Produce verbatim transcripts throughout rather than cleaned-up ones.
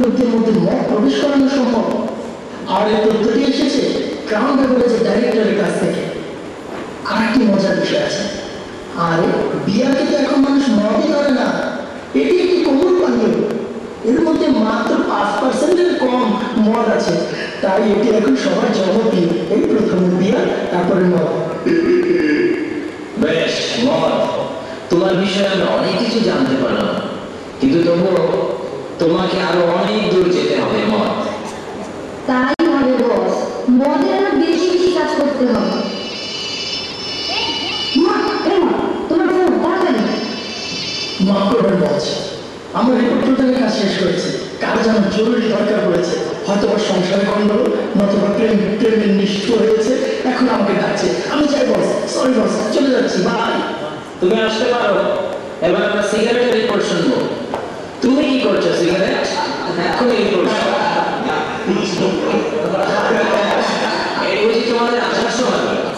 লোকদের মধ্যে মদ প্রবেশ করানো সম্ভব। আর এই তথ্যটি এসেছে ক্রাউন বেভারেজের ডাইরেক্টরের কাছ থেকে। আর একটি মজার বিষয় আছে, আরে বিয়ারকে তো এখন মানুষ মদই ধরে না, এটি একটি কোমল পানীয়, এর মধ্যে মাত্র পাঁচ পার্সেন্টের কম মদ আছে, তাই এটি এখন সবার জনপ্রিয়। এই প্রথম বিয়ার, তারপরে মদ। বেশ, মদ তোমার বিষয়ে আমি অনেক কিছু জানতে পারলাম, কিন্তু তবুও তোমাকে আরো অনেক দূর যেতে হবে মদ। তাই হবে বস, মদের আরো বেশি বেশি কাজ করতে হবে। মাফ করবেন বস, আমার রিপোর্ট প্রদানের কাজ শেষ করেছে, কার যেন জরুরি দরকার পড়েছে, হয়তো বা সংসারে গন্ডগোল, নতুবা প্রেম প্রেমের নিষ্ঠুর হয়েছে, এখন আমাকে ডাকছে। আমি চাই বস, সরি বস, চলে যাচ্ছি, বাই। তুমি আসতে পারো, এবার আমরা সিগারেটের রিপোর্ট শুনবো। তুমি কি করছো সিগারেট? এখন এই করছো, এই বুঝি তোমাদের আসার সময়?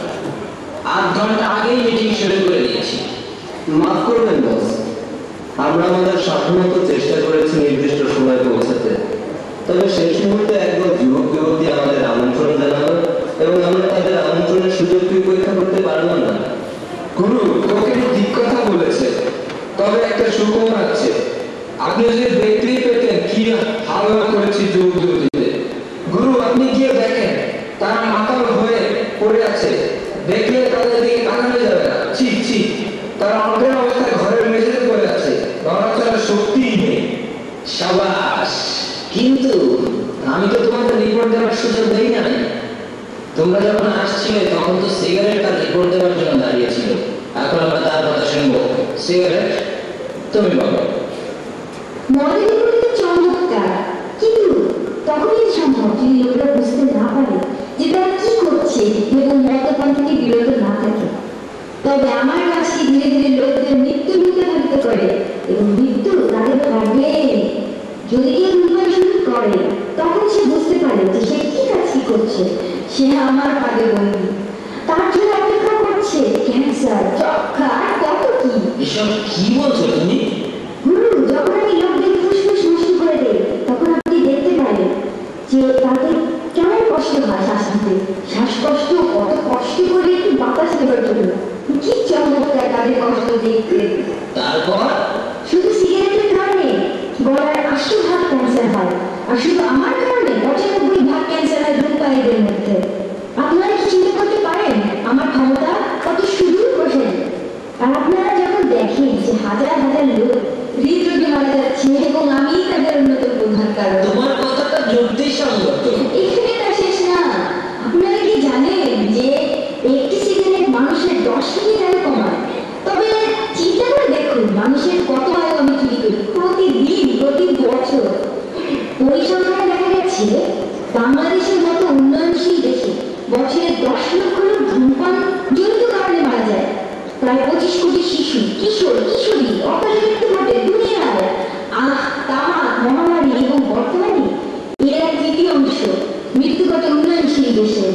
আধ ঘন্টা আগেই মিটিং শুরু করে দিয়েছি। মাফ করবেন বস, আমরা আমাদের সাধারণত চেষ্টা করেছি নির্দিষ্ট সময় পৌঁছাতে, তবে শেষ মুহূর্তে একদল যুবক যুবতী আমাদের আমন্ত্রণ জানালো এবং আমরা তাদের আমন্ত্রণের সুযোগটি উপেক্ষা করতে পারলাম না। গুরু কোকেন ঠিক কথা বলেছে, তবে একটা সুখবর আছে, আপনি যদি দেখতেই পেতেন কি হাল্লা করেছি যুবক যুবতীদের। গুরু আপনি গিয়ে দেখেন, তারা মাতাল হয়ে পড়ে আছে, দেখলে তাদের দিকে তাকানো যাবে না। ছি ছি, তারা অজ্ঞান অবস্থায় ঘরের মেঝেতে পড়ে আছে, নড়াচড়ার শক্তিই নেই। সাবাস, কিন্তু আমি তো তোমাদের রিপোর্ট দেওয়ার সুযোগ দেই না। তোমরা যখন আসছিলে তখন তো সিগারেট আর রিপোর্ট দেওয়ার জন্য দাঁড়িয়েছিল, এখন আমরা তার কথা শুনবো। সিগারেট তুমি বলো। মদের রিপোর্টটি চমৎকার, কিন্তু তখনই সম্ভব যদি লোকেরা বুঝতে না পারে যে তারা কি করছে এবং মদ্যপান থেকে বিরত না থাকে। তবে আমার কাছে ধীরে ধীরে লোকদের মৃত্যু মুখে থাকতে করে এবং মৃত্যু তাদের ভাবলে যদি কেউ ধূমপান শুরু করে তখন সে বুঝতে পারে যে সে কি কাজটি করছে, সে আমার পাদে বন্দী, তার জন্য অপেক্ষা করছে ক্যান্সার, যক্ষা আর কত কি। এসব কি বলছো তুমি? গুরু, যখন আমি লোকদের ফুসফুস নষ্ট করে দেই তখন আপনি দেখতে পারেন যে তাদের কেমন কষ্ট হয় শ্বাস নিতে, শ্বাসকষ্ট কত কষ্ট করে একটু বাতাস নেবার জন্য। কি চমৎকার তাদের কষ্ট দেখতে। তারপর শুধু সিগারেটের কারণে গলার আশি ভাগ ক্যান্সার হয়, আর শুধু আমার কারণে পঁচানব্বই ভাগ ক্যান্সার হয় ধূমপায়ীদের মধ্যে। আপনারা কি চিন্তা করতে পারেন আমার ক্ষমতা কত সুদূর প্রসারী? আর আপনারা যখন দেখেন যে হাজার হাজার লোক হৃদরোগে মারা যাচ্ছে এবং আমি তাদের অন্যতম প্রধান কারণ। তোমার কথাটা যুক্তিসঙ্গত। এখানে তা শেষ না, আপনারা কি জানেন যে একটি সিগারেট মানুষের দশ মিনিট আয়ু কমায়? তবে চিন্তা করে দেখুন মানুষের কত আয়ু আমি চুরি করি প্রতিদিন, প্রতি বছর। পরিসংখ্যানে দেখা গেছে বাংলাদেশের মতো উন্নয়নশীল দেশে বছরে দশ লক্ষ লোক ধূমপান জনিত কারণে মারা যায়। প্রায় পঁচিশ কোটি শিশু, কিশোর, কিশোরী অকালে মৃত্যু ঘটে দুনিয়ায়। আহ, তামাক, মহামারী এবং বর্তমানে এর এক তৃতীয় অংশ মৃত্যু ঘটে উন্নয়নশীল দেশে।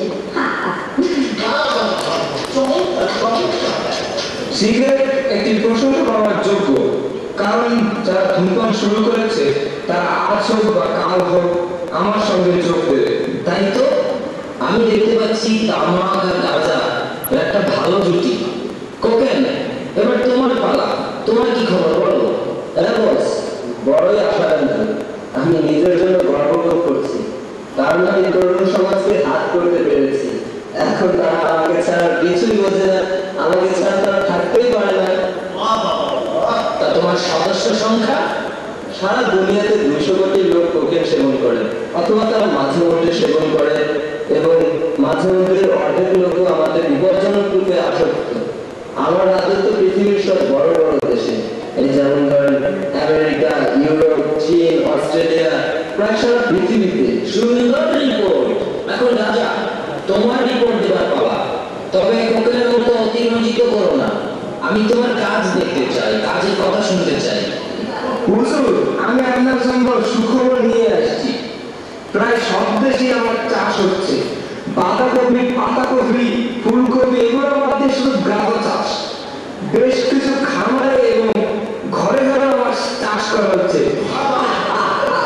সিগারেট একটি প্রশংসা করার যোগ্য, কারণ যারা ধূমপান শুরু করেছে তারা আজ হোক বা কাল হোক আমার সঙ্গে যোগ দেবে। তাই তো আমি দেখতে পাচ্ছি তামাক আর গাঁজা একটা ভালো জুটি। কোকেন, এবার তোমার পালা, তোমার কি খবর বলো? হ্যাঁ বস, বড়ই আশাকাঙ্ক্ষী। আমি নিজের জন্য গর্ব করছি, কারণ আমি তরুণ সমাজকে হাত করতে পেরেছি। এখন তারা আমাকে ছাড়া কিছুই বোঝে না, আমাকে ছাড়া তারা থাকতেই পারে না। তা তোমার সদস্য সংখ্যা? সারা দুনিয়াতে দুইশো কোটি লোক কোকেন সেবন করে, অথবা তারা মাঝে মধ্যে সেবন করে, এবং মাঝে মধ্যে অর্ধেক লোকও আমাদের বিপজ্জনক রূপে আসক্ত। আমার রাজত্ব পৃথিবীর সব বড় বড় দেশে, এই যেমন ধরেন আমেরিকা, ইউরোপ, চীন, অস্ট্রেলিয়া, প্রায় সারা পৃথিবীতে। সুন্দর রিপোর্ট। এখন রাজা, তোমার রিপোর্ট দেওয়ার পালা। তবে কোকেনের মতো অতিরঞ্জিত করো না, আমি তোমার কাজ দেখতে চাই, কাজের কথা শুনতে চাই। হুজুর, আমি আপনার জন্য সুখবর নিয়ে আসছি। প্রায় সব দেশেই আমার চাষ হচ্ছে, বাঁধাকপি, পাতাকপি, ফুলকপি, এগুলো মধ্যে শুধু গাঁদা চাষ। বেশ কিছু খামারে এবং ঘরে ঘরে আমার চাষ করা হচ্ছে।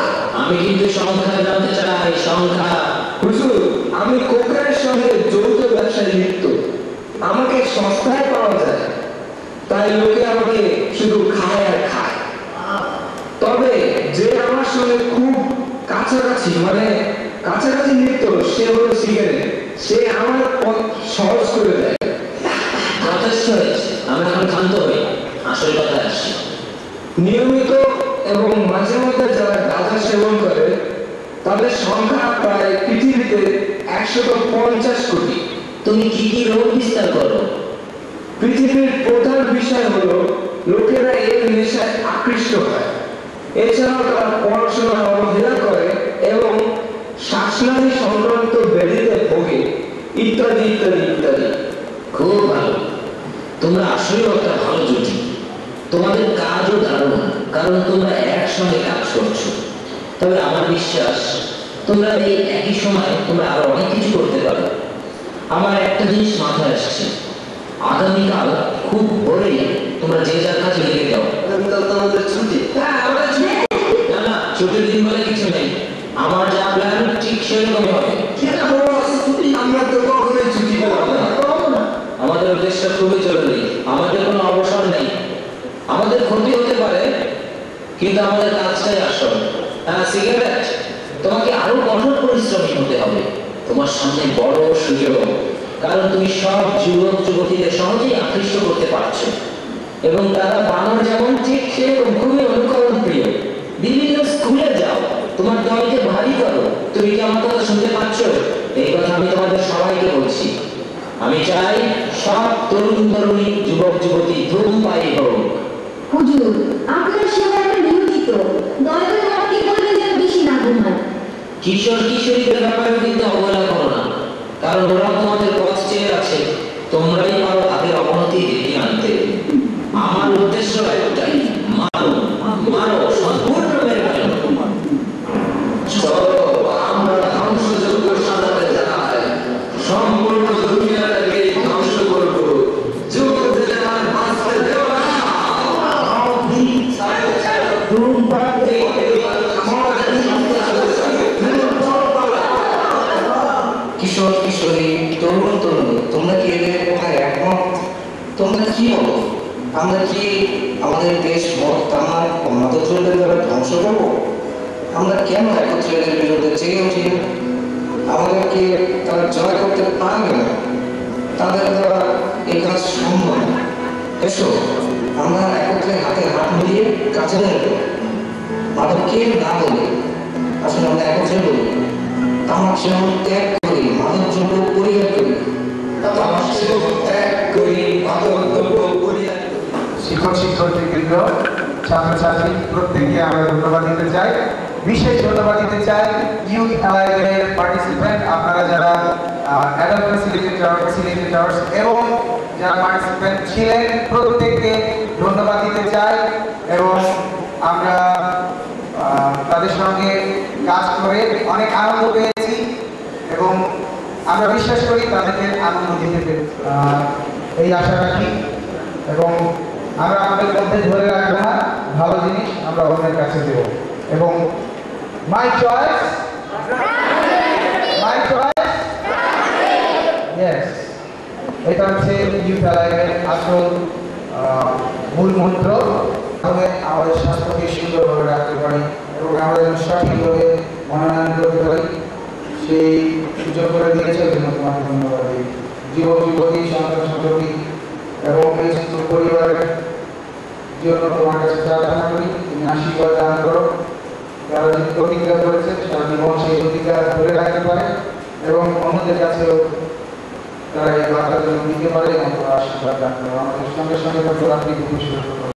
আমি কিন্তু সংখ্যা জানতে চাই, সংখ্যা। হুজুর, আমি কোকের সঙ্গে যৌথ ব্যবসায় লিপ্ত। আমাকে সস্তায় পাওয়া যায়, তাই লোকে আমাকে শুধু খায় আর খায়। তবে যে আমার সঙ্গে খুব কাছাকাছি, মানে কাছাকাছি লিপ্ত, সে হলো সিগারেট। সে আমার পথ সহজ করে দেয়। যথেষ্ট হয়েছে, আমি এখন ক্ষান্ত হই। আসল কথা আসছি। নিয়মিত এবং মাঝে মধ্যে যারা গাঁজা সেবন করে তাদের সংখ্যা প্রায় পৃথিবীতে একশত পঞ্চাশ কোটি। তুমি কি কি রোগ বিস্তার করো? পৃথিবীর প্রধান বিষয় হলো লোকেরা এই নেশায় আকৃষ্ট হয়। এছাড়াও তারা পড়াশোনা অবহেলা করে এবং শ্বাসনালী সংক্রান্ত ব্যাধিতে ভোগে, ইত্যাদি ইত্যাদি ইত্যাদি। খুব ভালো, তোমরা আসলে একটা ভালো জুটি। তোমাদের কাজও দারুণ, কারণ তোমরা একসঙ্গে কাজ করছো। তবে আমার বিশ্বাস তোমরা এই একই সময় তোমরা আরো অনেক কিছু করতে পারো। আমার একটা জিনিস মাথায় আসছে, আগামীকাল খুব ভোরেই তোমরা যে যার কাজে লেগে যাও। আগামীকাল তো আমাদের ছুটি। হ্যাঁ, আমাদের ছুটি। না না, ছুটির দিন বলে কিছু নেই। আমার যা প্ল্যান ঠিক সেরকমই হবে। আমরা তো কখনোই ছুটি পাবো না। আমাদের দেশটা খুবই জরুরি, আমাদের কোনো অবসর নেই। আমাদের ক্ষতি হতে পারে, কিন্তু আমাদের কাজটাই আসল। হ্যাঁ সিগারেট, তোমাকে আরো কঠোর পরিশ্রমী হতে হবে। তোমার সামনে বড় সুযোগ, কারণ তুমি সব যুবক যুবতীদের সহজেই আকৃষ্ট করতে পারছো এবং তারা বানর যেমন ঠিক সেরকম খুবই অনুকরণ প্রিয়। বিভিন্ন স্কুলে যাও, তোমার দলকে ভারী করো। তুমি কি আমার কথা শুনতে পাচ্ছ? এই কথা আমি তোমাদের সবাইকে বলছি। আমি চাই সব তরুণ তরুণী যুবক যুবতী ধূমপায়ী হোক। হুজুর, আপনার সেবা একটা নিয়োজিত। দয়া করে আমাকে বলবেন যেন বেশি না ঘুমায়। কিশোর কিশোরীদের ব্যাপারে কিন্তু অবহেলা করো না, কারণ ওরা তোমাদের পথ চেয়ে আছে। তোমরাই পারো তাদের অবনতি ডেকে আনতে। আমার উদ্দেশ্য একটাই, মারো মারো, সম্পূর্ণ মেরে ফেলো। চলো আমরা ধ্বংসযজ্ঞ সাজাতে যাই, সম্পূর্ণ দুনিয়াটাকে ধ্বংস করবো। যুবকদের আর বাঁচতে দেব না। কিশোর কিশোরী, তরুণ তরুণী, তোমরা কি এদের কোথায় একমত? তোমরা কি বলো? আমরা কি আমাদের দেশ মদ তামাক ও মাদকদ্রব্যের দ্বারা ধ্বংস করবো? আমরা কেন একত্রে এদের বিরুদ্ধে জেগে উঠি না? আমাদেরকে তারা জয় করতে পারবে না, তাদের দ্বারা এই কাজ সম্ভব না। এসো আমরা একত্রে হাতে হাত মিলিয়ে কাজে নেব। মাদককে না বলে আসলে আমরা একত্রে বলি, তামাক সেবন ত্যাগ করি, মাদকদ্রব্য পরিহার করি। তামাক সেবন ত্যাগ করি, মাদকদ্রব্য পরিহার করি। শিক্ষক শিক্ষার্থীবৃন্দ, ছাত্রছাত্রী প্রত্যেককে আমরা ধন্যবাদ দিতে চাই। বিশেষ ধন্যবাদ দিতে চাই ইউথ অ্যালাইভের পার্টিসিপেন্ট, আপনারা যারা অ্যাডাল্ট ফ্যাসিলিটেটর ফ্যাসিলিটেটরস এবং যারা পার্টিসিপেন্ট ছিলেন প্রত্যেককে ধন্যবাদ দিতে চাই। এবং আমরা তাদের সঙ্গে কাজ করে অনেক আনন্দ পেয়েছি এবং আমরা বিশ্বাস করি তাদেরকে আনন্দ দিতে পেরেছি, এই আশা রাখি। এবং আমরা আমাদের মধ্যে ধরে রাখবো না, ভালো জিনিস আমরা অন্যের কাছে দেব। এবং my choice my choice yes, এটা হচ্ছে ইউথ অ্যালাইভের আসল মূল মন্ত্র। তবে আমাদের স্বাস্থ্যকে সুন্দরভাবে রাখতে পারি এবং আমরা যেন সঠিকভাবে মনোনয়ন করতে পারি, সেই সুযোগ করে দিয়েছে। ওই জন্য তোমাকে ধন্যবাদ দিই। যুবক যুবতী, সন্তান সন্ততি এবং এই সমস্ত পরিবারের জন্য তোমার কাছে প্রার্থনা করি, তুমি আশীর্বাদ দান করো। যারা প্রতিজ্ঞা করেছে সারা জীবন সেই প্রতিজ্ঞা ধরে রাখতে পারে এবং অন্যদের কাছেও তারা এই বার্তা দিতে পারে এবং আশীর্বাদ দান করো। আমাদের সঙ্গে সঙ্গে রাত্রি খুশি